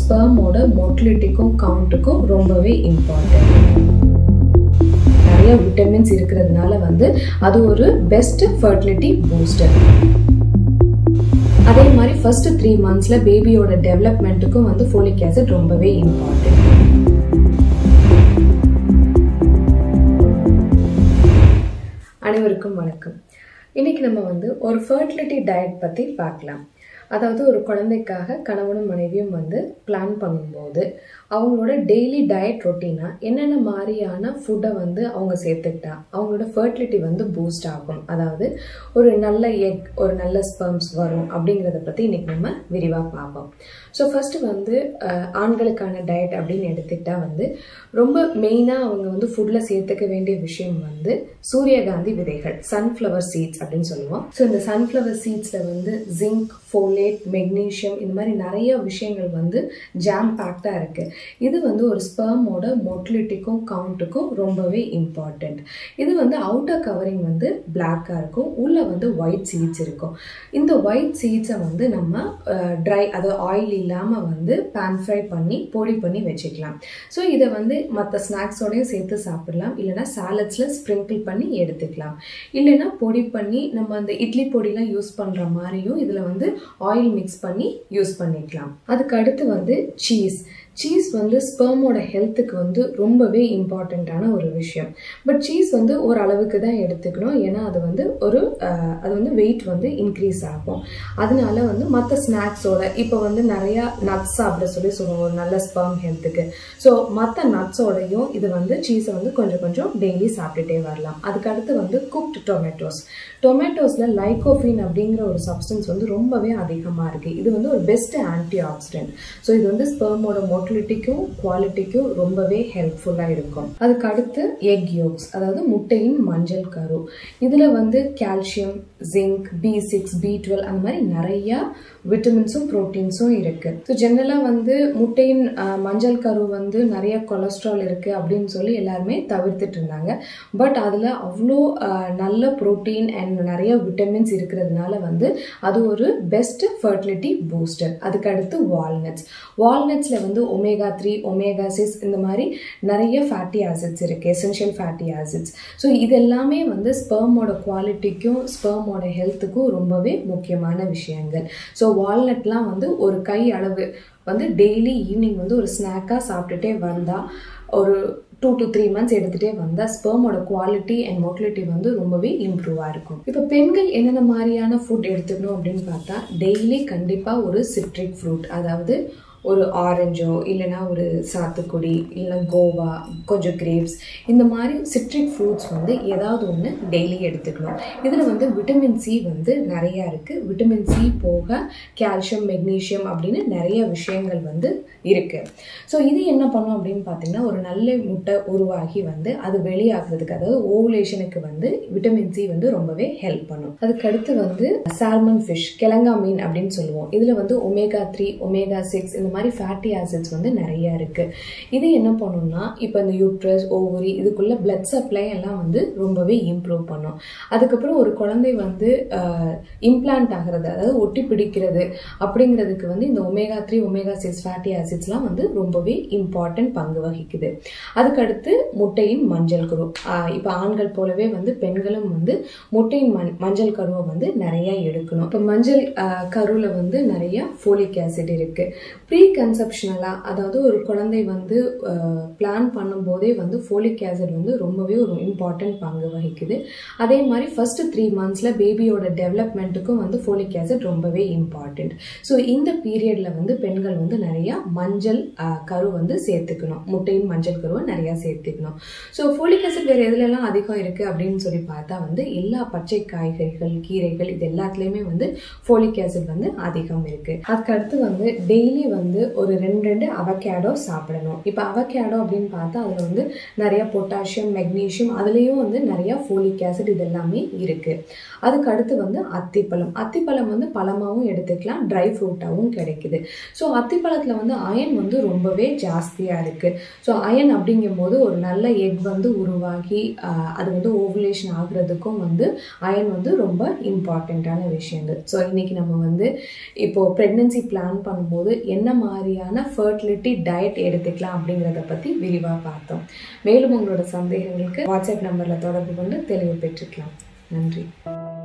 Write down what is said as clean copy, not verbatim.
ஸ்பெர்மோட மொட்டிலிட்டிக்கும் கவுண்ட்டுக்கும் ரொம்பவே இம்பார்ட்டன்ட். நிறைய விட்டமின்ஸ் இருக்கிறதுனால அது ஒரு பெஸ்ட் ஃபர்டிலிட்டி பூஸ்டர். அதே மாதிரி ஃபர்ஸ்ட் 3 monthsல பேபியோட டெவலப்மெண்ட்டுக்கும் ஃபோலிக் ஆசிட் ரொம்பவே இம்பார்ட்டன்ட். அனைவருக்கும் வணக்கம். இன்னைக்கு நம்ம ஒரு ஃபர்டிலிட்டி டயட் பத்தி பார்க்கலாம். அதாவது ஒரு குழந்தைக்காக கணவனும் மனைவியும் பிளான் பண்ணும்போது அவங்களோட டெய்லி டயட் ரொட்டீனா என்னென்ன மாதிரியான ஃபுட்டை அவங்க சேர்த்துக்கிட்டா அவங்களோட ஃபர்டிலிட்டி பூஸ்ட் ஆகும், அதாவது ஒரு நல்ல எக், ஒரு நல்ல ஸ்பெர்ம்ஸ் வரும் அப்படிங்கிறத பற்றி இன்னைக்கு நம்ம விரிவாக பார்ப்போம். ஸோ ஃபர்ஸ்ட் ஆண்களுக்கான டயட் அப்படின்னு எடுத்துக்கிட்டா ரொம்ப மெயினாக அவங்க ஃபுட்டில் சேர்த்துக்க வேண்டிய விஷயம் சூரியகாந்தி விதைகள், சன்ஃப்ளவர் சீட்ஸ் அப்படின்னு சொல்லுவோம். ஸோ இந்த சன்ஃப்ளவர் சீட்ஸில் ஜிங்க், ஃபோலேட், மெக்னீஷியம் இந்த மாதிரி நிறைய விஷயங்கள் ஜாம் பேக்டாக இருக்குது. இது ஒரு ஸ்பெர்மோட மொட்டிலிட்டிக்கும் கவுண்ட்டுக்கும் ரொம்பவே இம்பார்ட்டண்ட். இது அவுட்டர் கவரிங் பிளாக்காக இருக்கும், உள்ளே ஒயிட் சீட்ஸ் இருக்கும். இந்த ஒயிட் சீட்ஸை நம்ம ட்ரை, அதாவது ஆயில் இல்லாமல் பேன் ஃப்ரை பண்ணி பொடி பண்ணி வச்சுக்கலாம். ஸோ இதை மற்ற ஸ்நாக்ஸோடையும் சேர்த்து சாப்பிடலாம், இல்லைனா சாலட்ஸில் ஸ்ப்ரிங்கிள் பண்ணி எடுத்துக்கலாம். இல்லைனா பொடி பண்ணி நம்ம அந்த இட்லி பொடிலாம் யூஸ் பண்ணுற மாதிரியும் இதில் ஆயில் மிக்ஸ் பண்ணி யூஸ் பண்ணிக்கலாம். அதுக்கு அடுத்து சீஸ் ஸ்பெர்மோட ஹெல்த்துக்கு ரொம்பவே இம்பார்ட்டண்ட்டான ஒரு விஷயம். பட் சீஸ் ஒரு அளவுக்கு தான் எடுத்துக்கணும், ஏன்னா அது அது வெயிட் இன்க்ரீஸ் ஆகும். அதனால மற்ற ஸ்நாக்ஸோட இப்போ நிறையா நட்ஸ் சாப்பிட சொல்லுவோம் ஒரு நல்ல ஸ்பெர்ம் ஹெல்த்துக்கு. ஸோ மற்ற நட்ஸோடையும் இது சீஸை கொஞ்சம் கொஞ்சம் டெய்லி சாப்பிட்டுட்டே வரலாம். அதுக்கு அடுத்து குக்டு டொமேட்டோஸில் லைகோஃபின் அப்படிங்கிற ஒரு சப்ஸ்டன்ஸ் ரொம்பவே அதிகமாக இருக்குது. இது ஒரு பெஸ்ட் ஆன்டி ஆக்சிடென்ட். ஸோ இது ஸ்பெர்மோட மொட்டிலிட்டிக்கும் குவாலிட்டிக்கும் ரொம்பவே ஹெல்ப்ஃபுல்லாக இருக்கும். அதுக்கு அடுத்து எக் யோக்ஸ், அதாவது முட்டையின் மஞ்சள் கரு. இதில் கால்சியம், ஜிங்க், B6, B12 அந்த மாதிரி நிறையா விட்டமின்ஸும் ப்ரோட்டீன்ஸும் இருக்குது. ஸோ ஜென்ரலாக முட்டையின் மஞ்சள் கரு நிறைய கொலஸ்ட்ரால் இருக்குது அப்படின்னு சொல்லி எல்லாருமே தவிர்த்துட்டு இருந்தாங்க. பட் அதில் அவ்வளோ நல்ல ப்ரோட்டீன் அண்ட் நிறைய விட்டமின்ஸ் இருக்கிறதுனால அது ஒரு பெஸ்ட் ஃபர்டிலிட்டி பூஸ்டர். அதுக்கு அடுத்து வால்நட்ஸில் ஒமேகா 3, ஒமேகா 6 இந்த மாதிரி நிறைய ஃபேட்டி ஆசிட்ஸ் இருக்குது, எசென்ஷியல் ஃபேட்டி ஆசிட்ஸ். ஸோ இது எல்லாமே ஸ்பெர்மோட குவாலிட்டிக்கும் ஸ்பெர்மோட ஹெல்த்துக்கும் ரொம்பவே முக்கியமான விஷயங்கள். ஸோ வால்நட்லாம் ஒரு கை அளவு டெய்லி ஈவினிங் ஒரு ஸ்நாக்காக சாப்பிட்டுட்டே வந்தால் ஒரு 2 to 3 months எடுத்துகிட்டே வந்தால் ஸ்பெர்மோட குவாலிட்டி அண்ட் மொட்டிலிட்டி ரொம்பவே இம்ப்ரூவாக இருக்கும். இப்போ பெண்கள் என்னென்ன மாதிரியான ஃபுட் எடுத்துக்கணும் அப்படின்னு பார்த்தா, டெய்லி கண்டிப்பாக ஒரு சிட்ரிக் ஃப்ரூட், அதாவது ஒரு ஆரஞ்சோ இல்லைனா ஒரு சாத்துக்குடி இல்லைனா கோவா, கொஞ்சம் கிரேப்ஸ், இந்த மாதிரி சிட்ரிக் ஃப்ரூட்ஸ் ஏதாவது ஒன்று டெய்லி எடுத்துக்கணும். இதில் விட்டமின் சி நிறையா இருக்குது. விட்டமின் சி போக கால்சியம், மெக்னீஷியம் அப்படின்னு நிறைய விஷயங்கள் இருக்குது. ஸோ இது என்ன பண்ணும் அப்படின்னு பார்த்தீங்கன்னா, ஒரு நல்ல முட்டை உருவாகி அது வெளியாகிறதுக்கு, அதாவது ஓவுலேஷனுக்கு விட்டமின் சி ரொம்பவே ஹெல்ப் பண்ணும். அதுக்கடுத்து சால்மன் ஃபிஷ், கிழங்கா மீன் அப்படின்னு சொல்லுவோம். இதில் ஒமேகா 3, ஒமேகா 6 இந்த மாதிரி ஃபேட்டி ஆசிட்ஸ் நிறைய இருக்கு. இது என்ன பண்ணும்னா, இப்போ இந்த யூட்ரஸ், ஓவரி இதுக்குள்ள பிளட் சப்ளை எல்லாம் ரொம்பவே இம்ப்ரூவ் பண்ணும். அதுக்கப்புறம் ஒரு குழந்தை இம்ப்ளான்ட் ஆகிறது, அதாவது ஒட்டி பிடிக்கிறது அப்படிங்கிறதுக்கு இந்த ஒமேகா 3, ஒமேகா 6 ஃபேட்டி ஆசிட்ஸ்லாம் ரொம்பவே இம்பார்ட்டன்ட் பங்கு வகிக்குது. அதுக்கடுத்து முட்டையின் மஞ்சள் கரு. இப்போ ஆண்கள் போலவே பெண்களும் முட்டையின் மஞ்சள் கருவை நிறைய எடுக்கணும். இப்போ மஞ்சள் கருவில் நிறைய ஃபோலிக் ஆசிட் இருக்கு. ப்ரீ கன்செப்ஷனலா, அதாவது ஒரு குழந்தை பிளான் பண்ணும்போதே ஃபோலிக் ஆசிட் ரொம்பவே ஒரு இம்பார்ட்டன்ட் பங்கு வகிக்குது. அதே மாதிரி ஃபர்ஸ்ட் 3 monthsல பேபியோட டெவலப்மெண்ட்டுக்கும் ஃபோலிக் ஆசிட் ரொம்பவே இம்பார்ட்டன்ட். ஸோ இந்த பீரியட்ல பெண்கள் நிறைய மஞ்சள் கரு சேர்த்துக்கணும், முட்டையின் மஞ்சள் கருவை நிறைய சேர்த்துக்கணும். ஸோ ஃபோலிக் ஆசிட் வேற எதுலலாம் அதிகம் இருக்கு அப்படின்னு சொல்லி பார்த்தா எல்லா பச்சை காய்கறிகள், கீரைகள் இது எல்லாத்துலயுமே ஃபோலிக் ஆசிட் அதிகம் இருக்கு. அதுக்கடுத்து டெய்லி ஒரு 2 அவகேடோ சாப்பிடணும். இப்போ அவகேடோ அப்படின்னு பார்த்தா அதுல நிறைய பொட்டாசியம், மெக்னீஷியம், அதுலயும் நிறைய ஃபோலிக் ஆசிட் இது எல்லாமே இருக்கு. அதுக்கு அடுத்து அத்திப்பழம் பழமாவும் எடுத்துக்கலாம், ட்ரை ஃப்ரூட்டாவும் கிடைக்குது. ஸோ அத்திப்பழத்துல அயன் ரொம்பவே ஜாஸ்தியா இருக்கு. ஸோ அயன் அப்படிங்கும்போது ஒரு நல்ல எக் உருவாகி அது ஓவுலேஷன் ஆகுறதுக்கும் அயன் ரொம்ப இம்பார்ட்டண்ட்டான விஷயங்கள். ஸோ இன்னைக்கு நம்ம இப்போ பிரெக்னன்சி பிளான் பண்ணும்போது என்ன மாதிரியான ஃபர்டிலிட்டி டயட் எடுத்துக்கலாம் அப்படிங்கிறத பற்றி விரிவாக பார்த்தோம். மேலும் உங்களோட சந்தேகங்களுக்கு வாட்ஸ்அப் நம்பரில் தொடர்பு கொண்டு தெளிவு பெற்றுக்கலாம். நன்றி.